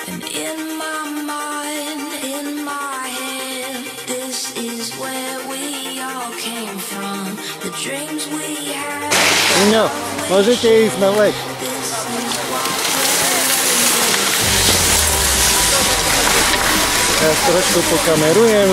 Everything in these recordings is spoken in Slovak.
And in my mind, in my head, this is where we all came from. The dreams we had. No, môžete ísť na lek. Ja trošku pokamerujem.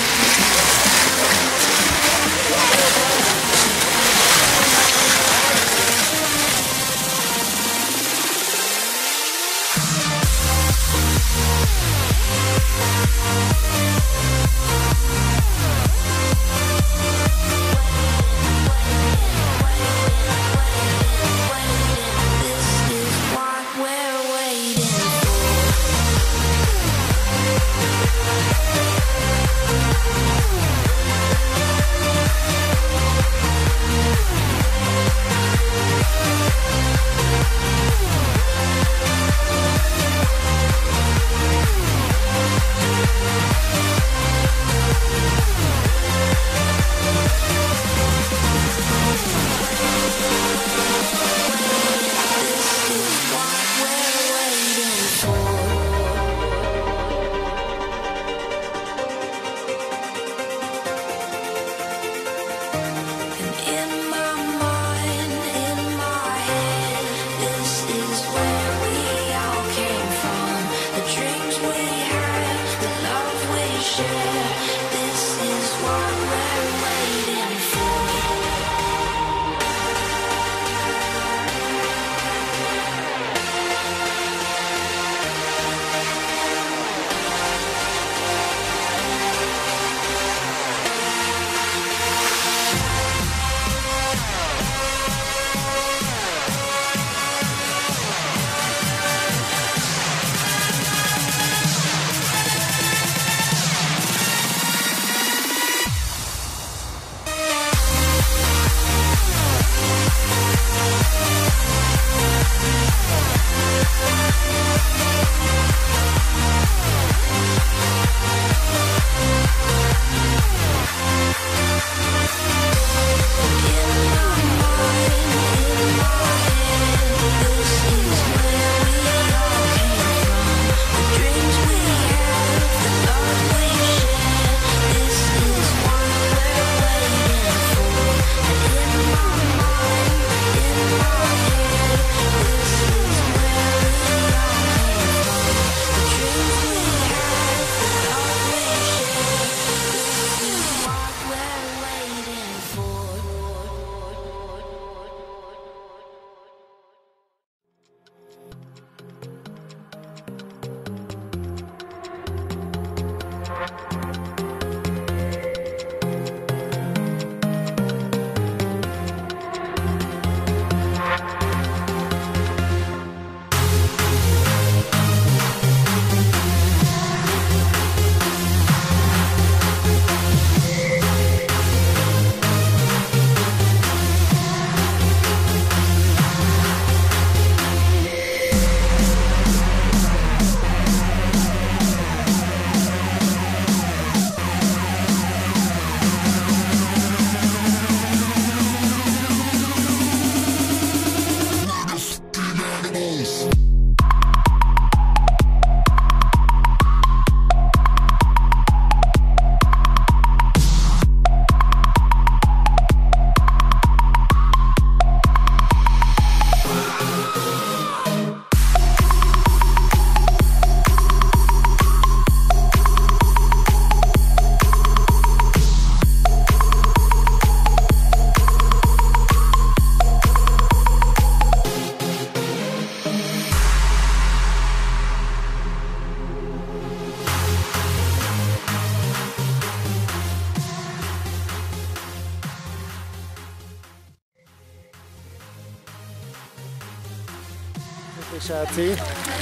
Pešáci.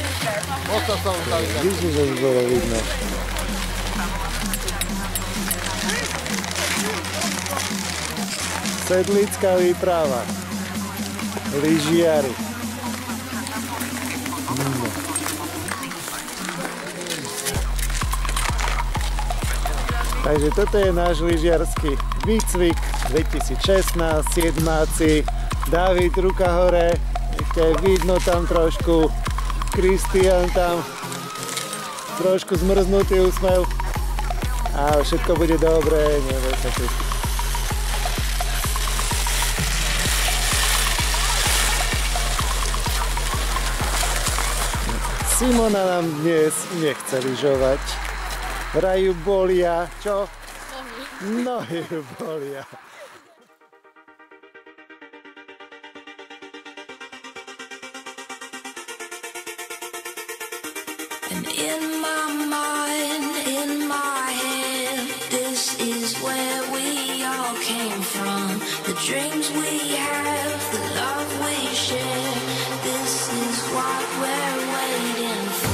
Vidíš, že už bolo vidno. Sedlická výprava. Lyžiari. Takže toto je náš lyžiarsky výcvik 2016, siedmáci. Dávid, ruka hore, ešte vidno tam trošku, Kristián tam trošku zmrznutý úsmev. A všetko bude dobré, neboj sa ty. Simona nám dnes nechce lyžovať. Vraj ju bolia, čo? Nohy ju bolia. And in my mind, in my head, this is where we all came from. The dreams we have, the love we share, this is what we're waiting for.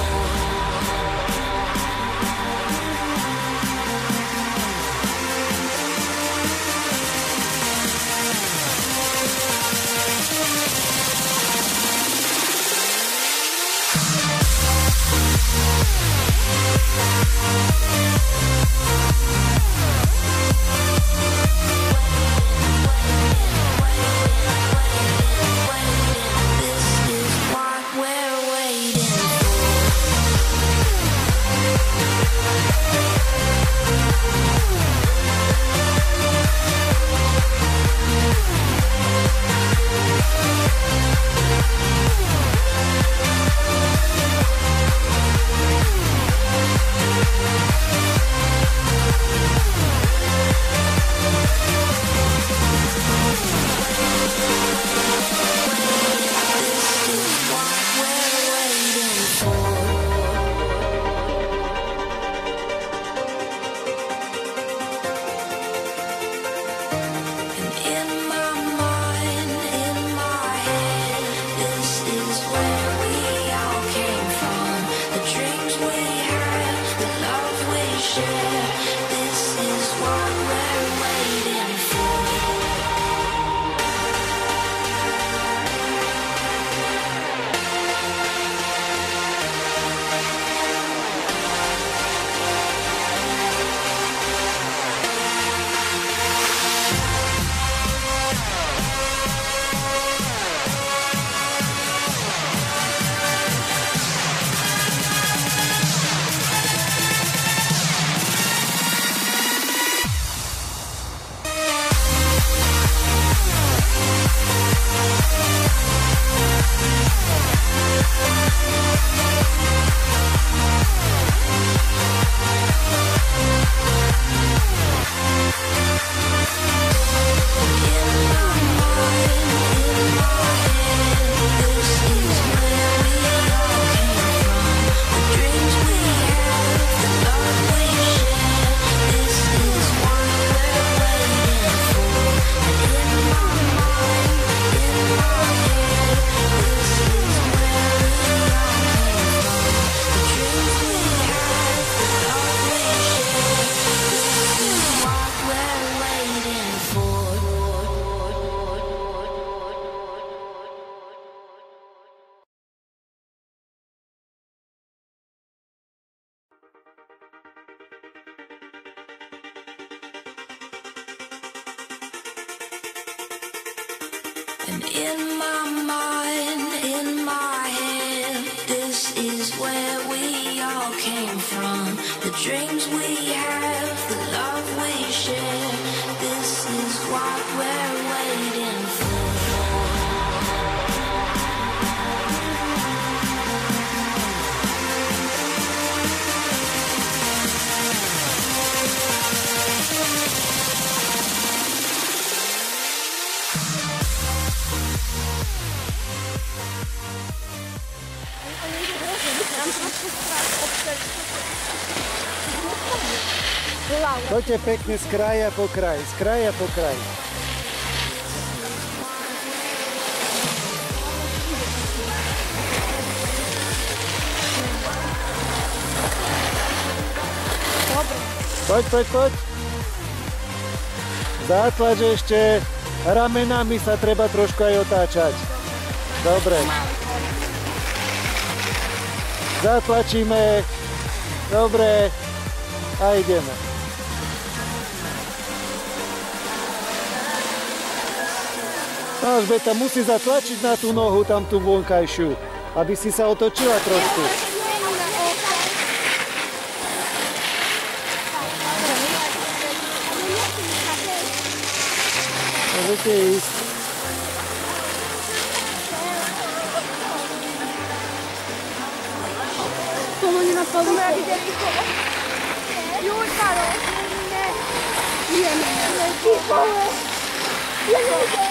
And in my mind, in my head, this is where we all came from. The dreams we have, the love we share, this is what we're waiting for. Poďte pekne z kraja po kraj, z kraja po kraj. Poď. Zatlač ešte, ramenami sa treba trošku aj otáčať. Dobre. Zatlačíme. Dobre. A ideme. Alžbeta musí zatlačiť na tú nohu, tam tú vonkajšiu, aby si sa otočila trošku. Môžete ísť. Pomôžu na polu. Júj, Karol. Nie.